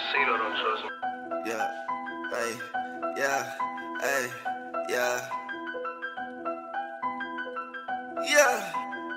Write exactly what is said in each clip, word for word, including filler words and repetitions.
casino, don't trust me. Yeah, hey, yeah, hey, yeah, yeah.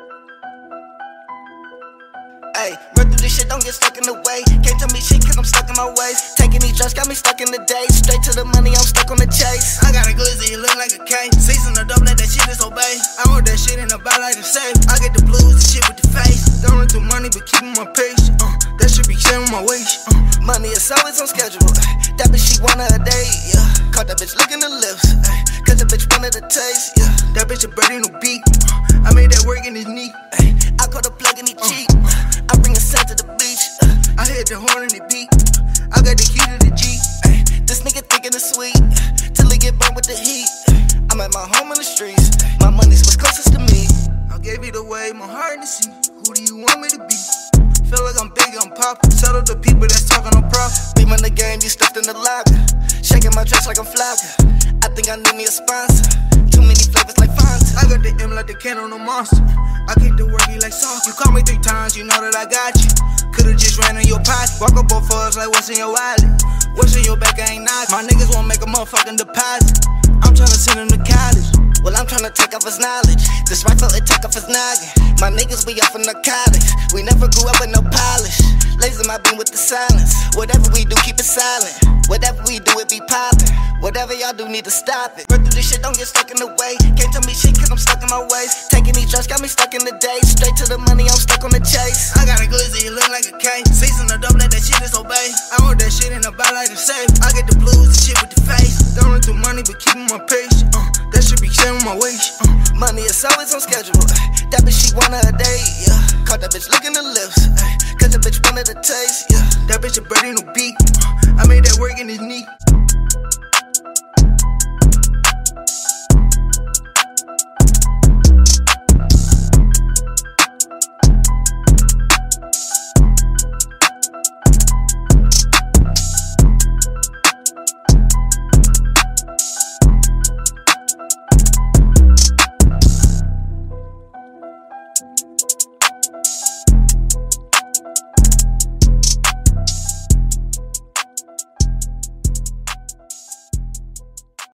Hey, run through this shit, don't get stuck in the way. Can't tell me shit cause I'm stuck in my ways. Taking these drugs got me stuck in the day. Straight to the money, I'm stuck on the chase. I got a glizzy, it look like a K. Season the dope, let that shit disobey. I hold that shit in the bag like a safe. I get the blues, the shit with the face. Don't run through money, but keeping my pace. Uh, that should be sharing my waist. Uh, Money is always on schedule. Ay, that bitch, she wanted a day, yeah. Caught that bitch licking the lips, ay, cause the bitch wanted a taste, yeah. that bitch a bird in the beat. Uh, I made that work in his knee. Ay, I caught a plug in the cheek. I bring a scent to the beach. Uh, I hit the horn in the beat. I got the key to the G. ay, this nigga thinking it's sweet till he get burned with the heat. I'm at my home in the streets. My money's what's closest to me. I gave it away, my heart to see. Who do you want me to be? Feel like I'm big, I'm poppin'. Settle the people that's talking on prop. Beam in the game, you stuffed in the locker. Shaking my dress like I'm flocking. I think I need me a sponsor. Too many flavors like Fanta. I got the M like the can on the monster. I keep the worky like soccer. You call me three times, you know that I got you. Could've just ran in your pocket. Walk up both of us like what's in your wallet. What's in your back, I ain't knockin'. My niggas won't make a motherfucking deposit. I'm tryna send him to college. Well, I'm tryna take off his knowledge. This rifle, it take off his noggin. My niggas, we off in narcotics. We never grew up with no polish. Laser my beam with the silence. Whatever we do, keep it silent. Whatever we do, it be poppin'. Whatever y'all do, need to stop it. Run through this shit, don't get stuck in the way. Can't tell me shit cause I'm stuck in my ways. Taking these drugs got me stuck in the day. Straight to the money, I'm stuck on the chase. I got a glizzy, it look like a K. Season the dope, let that shit disobey. I hold that shit in the bag like a safe. I get the blues, the shit with the face. Don't run through money, but keeping my pace. Uh, that should be sharing my waist. Uh, Money is always on schedule. Ay, that bitch, she wanted a day, yeah. Caught that bitch licking the lips, ay, cause the bitch wanted a taste, yeah. that bitch a bird in the beat. Uh, I made that work in his knee.